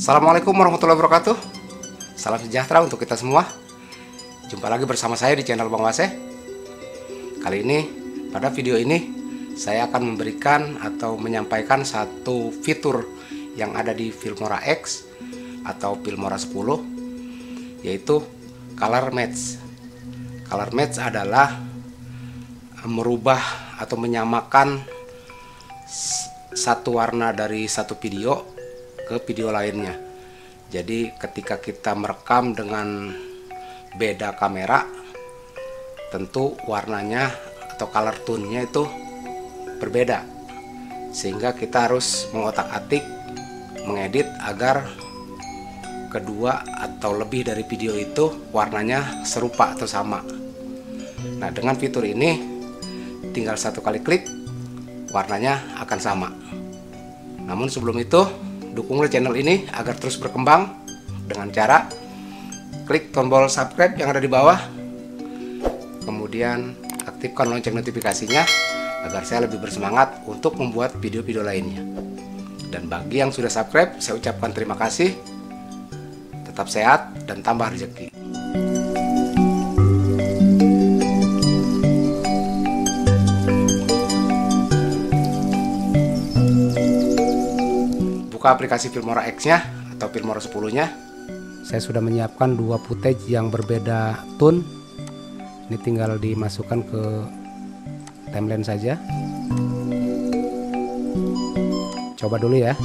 Assalamualaikum warahmatullahi wabarakatuh. Salam sejahtera untuk kita semua. Jumpa lagi bersama saya di channel Bang Wase. Kali ini, pada video ini, saya akan memberikan atau menyampaikan satu fitur yang ada di Filmora X atau Filmora 10, yaitu Color Match. Color Match adalah merubah atau menyamakan satu warna dari satu video ke video lainnya. Jadi ketika kita merekam dengan beda kamera, tentu warnanya atau color tone-nya itu berbeda, sehingga kita harus mengotak-atik, mengedit agar kedua atau lebih dari video itu warnanya serupa atau sama. Nah, dengan fitur ini tinggal satu kali klik, warnanya akan sama. Namun sebelum itu, dukunglah channel ini agar terus berkembang dengan cara klik tombol subscribe yang ada di bawah, kemudian aktifkan lonceng notifikasinya agar saya lebih bersemangat untuk membuat video-video lainnya. Dan bagi yang sudah subscribe, saya ucapkan terima kasih. Tetap sehat dan tambah rezeki. Buka aplikasi Filmora X-nya atau Filmora 10-nya. Saya sudah menyiapkan dua footage yang berbeda tone. Ini tinggal dimasukkan ke timeline saja. Coba dulu ya.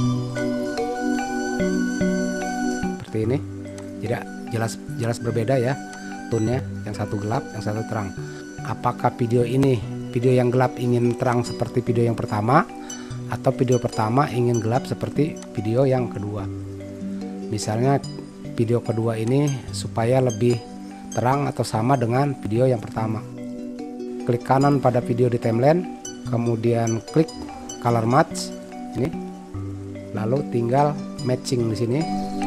Seperti ini. Tidak jelas berbeda ya tone-nya, yang satu gelap, yang satu terang. Apakah video yang gelap ingin terang seperti video yang pertama, atau video pertama ingin gelap seperti video yang kedua? Misalnya video kedua ini supaya lebih terang atau sama dengan video yang pertama. Klik kanan pada video di timeline, kemudian klik color match ini, lalu tinggal matching di sini.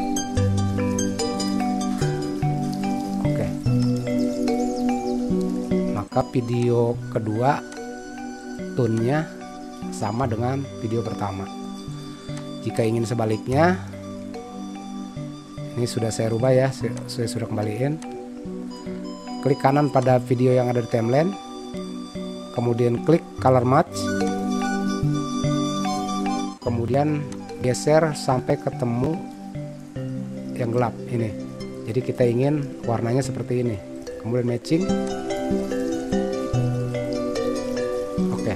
Oke. Maka video kedua tone-nya sama dengan video pertama. Jika ingin sebaliknya, ini sudah saya rubah ya, saya sudah kembaliin. Klik kanan pada video yang ada di timeline, kemudian klik color match, kemudian geser sampai ketemu yang gelap ini. Jadi kita ingin warnanya seperti ini, kemudian matching. Oke.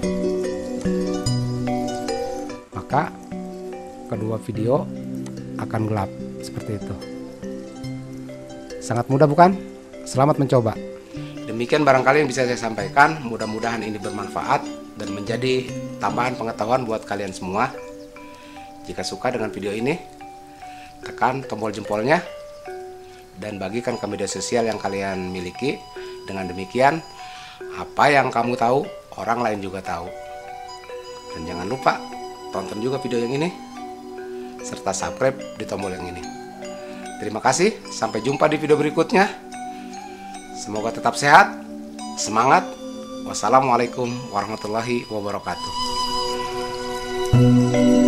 Maka kedua video akan gelap seperti itu. Sangat mudah bukan? Selamat mencoba. Demikian barangkali yang bisa saya sampaikan. Mudah-mudahan ini bermanfaat dan menjadi tambahan pengetahuan buat kalian semua. Jika suka dengan video ini, tekan tombol jempolnya dan bagikan ke media sosial yang kalian miliki. Dengan demikian, apa yang kamu tahu, orang lain juga tahu. Dan jangan lupa tonton juga video yang ini, serta subscribe di tombol yang ini. Terima kasih, sampai jumpa di video berikutnya. Semoga tetap sehat, semangat. Wassalamualaikum warahmatullahi wabarakatuh.